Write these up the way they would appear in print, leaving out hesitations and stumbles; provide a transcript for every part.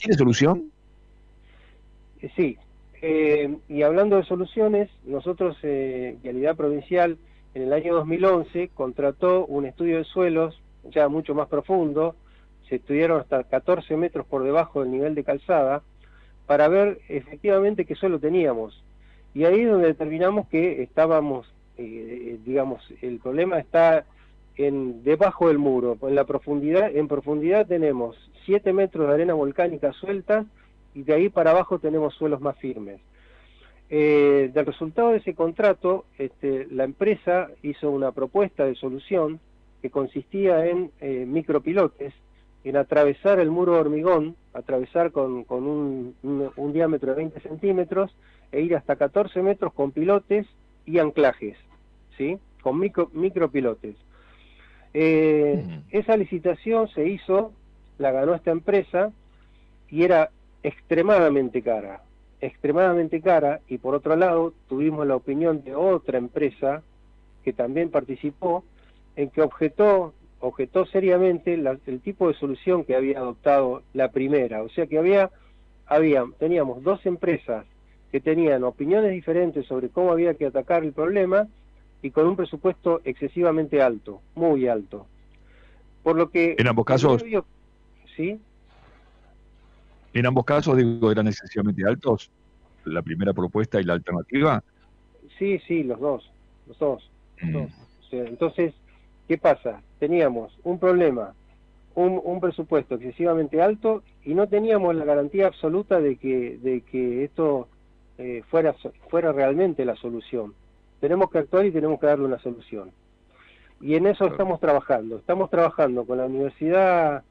¿Tiene solución? Sí. Y hablando de soluciones, nosotros, Vialidad Provincial, en el año 2011 contrató un estudio de suelos ya mucho más profundo, se estudiaron hasta 14 metros por debajo del nivel de calzada, para ver efectivamente qué suelo teníamos. Y ahí es donde determinamos que estábamos, digamos, el problema está debajo del muro. En profundidad tenemos 7 metros de arena volcánica suelta, y de ahí para abajo tenemos suelos más firmes. Del resultado de ese contrato, la empresa hizo una propuesta de solución que consistía en micropilotes, en atravesar el muro de hormigón, atravesar con un diámetro de 20 centímetros e ir hasta 14 metros con pilotes y anclajes, ¿sí? Con micropilotes. Esa licitación se hizo, la ganó esta empresa, y era extremadamente cara, y por otro lado tuvimos la opinión de otra empresa que también participó, en que objetó seriamente el tipo de solución que había adoptado la primera. O sea que teníamos dos empresas que tenían opiniones diferentes sobre cómo había que atacar el problema, y con un presupuesto excesivamente alto, muy alto. Por lo que En ambos casos, ¿sí? en ambos casos, digo, eran excesivamente altos, la primera propuesta y la alternativa. Sí, los dos. O sea, entonces, ¿qué pasa? Teníamos un problema, un presupuesto excesivamente alto, y no teníamos la garantía absoluta de que esto fuera realmente la solución. Tenemos que actuar y tenemos que darle una solución. Y en eso estamos trabajando. Estamos trabajando con la Universidad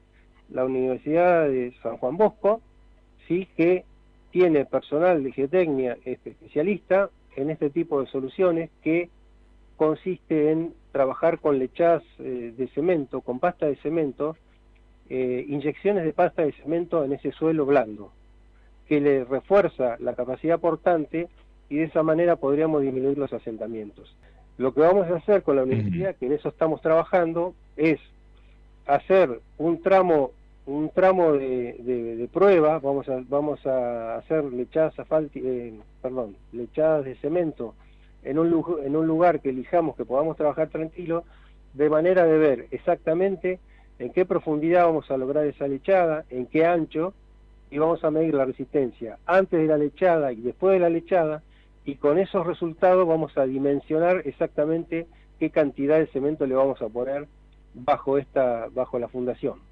de San Juan Bosco, sí, que tiene personal de geotecnia especialista en este tipo de soluciones, que consiste en trabajar con lechadas de cemento, con pasta de cemento, inyecciones de pasta de cemento en ese suelo blando, que le refuerza la capacidad portante, y de esa manera podríamos disminuir los asentamientos. Lo que vamos a hacer con la universidad, que en eso estamos trabajando, es hacer un tramo de prueba. Vamos a hacer lechadas lechadas de cemento en un lugar que elijamos, que podamos trabajar tranquilo, de manera de ver exactamente en qué profundidad vamos a lograr esa lechada, en qué ancho, y vamos a medir la resistencia antes de la lechada y después de la lechada, y con esos resultados vamos a dimensionar exactamente qué cantidad de cemento le vamos a poner bajo la fundación.